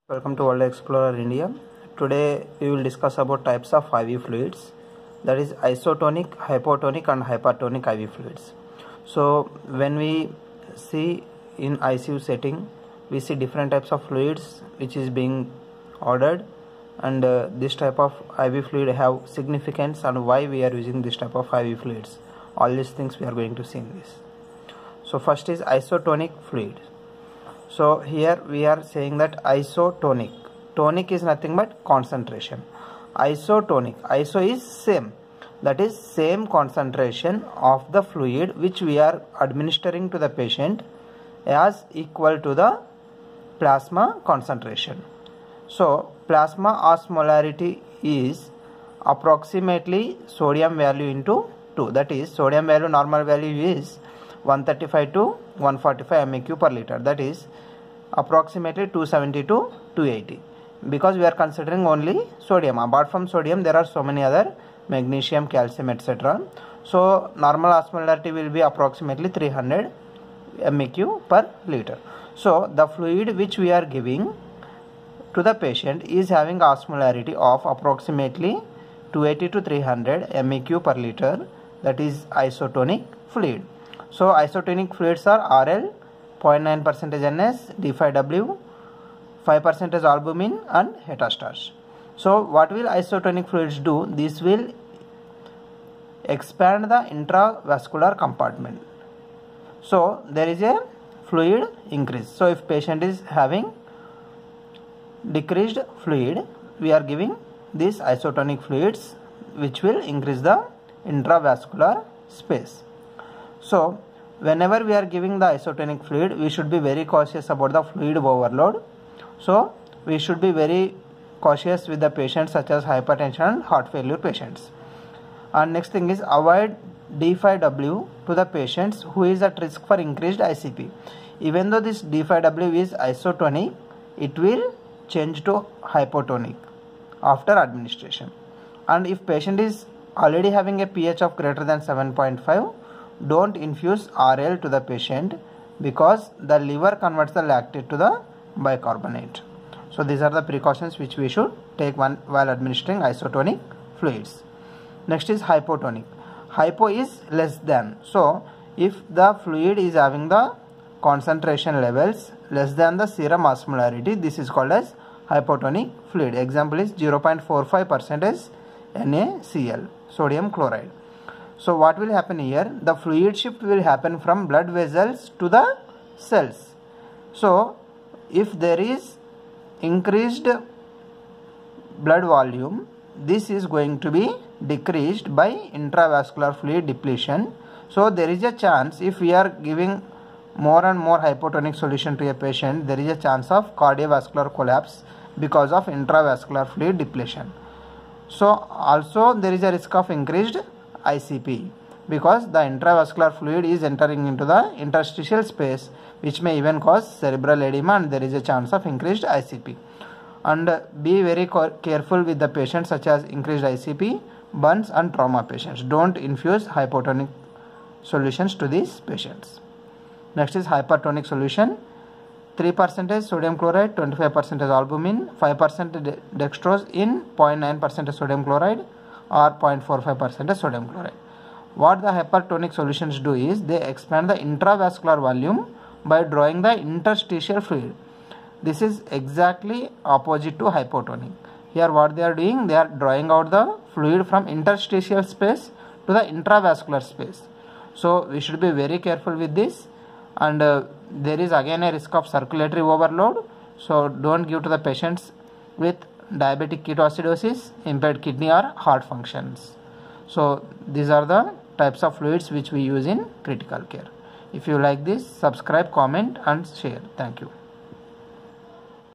Welcome to World Explorer India. Today we will discuss about types of IV fluids, that is isotonic, hypotonic and hypertonic IV fluids. So when we see in ICU setting, we see different types of fluids which is being ordered, and this type of IV fluid have significance and why we are using this type of IV fluids. All these things we are going to see in this. So first is isotonic fluid. So here we are saying that isotonic. Tonic is nothing but concentration. Isotonic. Iso is same. That is same concentration of the fluid which we are administering to the patient as equal to the plasma concentration. So plasma osmolarity is approximately sodium value into 2. That is sodium value, normal value is 135 to 145 MEq per liter. That is approximately 270 to 280, because we are considering only sodium. Apart from sodium there are so many other magnesium, calcium, etc. So normal osmolarity will be approximately 300 MEq per liter. So the fluid which we are giving to the patient is having osmolarity of approximately 280 to 300 MEq per liter. That is isotonic fluid. So isotonic fluids are RL, 0.9% NS, D5W, 5% albumin and hetastarch. So what will isotonic fluids do? This will expand the intravascular compartment. So there is a fluid increase. So if patient is having decreased fluid, we are giving these isotonic fluids which will increase the intravascular space. So whenever we are giving the isotonic fluid, we should be very cautious about the fluid overload. So we should be very cautious with the patients such as hypertension and heart failure patients. And next thing is avoid D5W to the patients who is at risk for increased ICP. Even though this D5W is isotonic, it will change to hypotonic after administration. And if patient is already having a pH of greater than 7.5, don't infuse RL to the patient, because the liver converts the lactate to the bicarbonate. So these are the precautions which we should take while administering isotonic fluids. Next is hypotonic. Hypo is less than. So if the fluid is having the concentration levels less than the serum osmolarity, this is called as hypotonic fluid. Example is 0.45% NaCl, sodium chloride. So what will happen here? The fluid shift will happen from blood vessels to the cells. So if there is increased blood volume, this is going to be decreased by intravascular fluid depletion. So there is a chance, if we are giving more and more hypotonic solution to a patient, there is a chance of cardiovascular collapse because of intravascular fluid depletion. So also there is a risk of increased ICP, because the intravascular fluid is entering into the interstitial space, which may even cause cerebral edema, and there is a chance of increased ICP. And be very careful with the patients such as increased ICP, burns and trauma patients. Don't infuse hypotonic solutions to these patients. Next is hypertonic solution. 3% sodium chloride, 25% albumin, 5% dextrose in 0.9% sodium chloride or 0.45% sodium chloride. What the hypertonic solutions do is they expand the intravascular volume by drawing the interstitial fluid. This is exactly opposite to hypotonic. Here what they are doing, they are drawing out the fluid from interstitial space to the intravascular space. So we should be very careful with this, and there is again a risk of circulatory overload. So don't give to the patients with diabetic ketoacidosis, impaired kidney or heart functions. So these are the types of fluids which we use in critical care. If you like this, subscribe, comment and share. Thank you.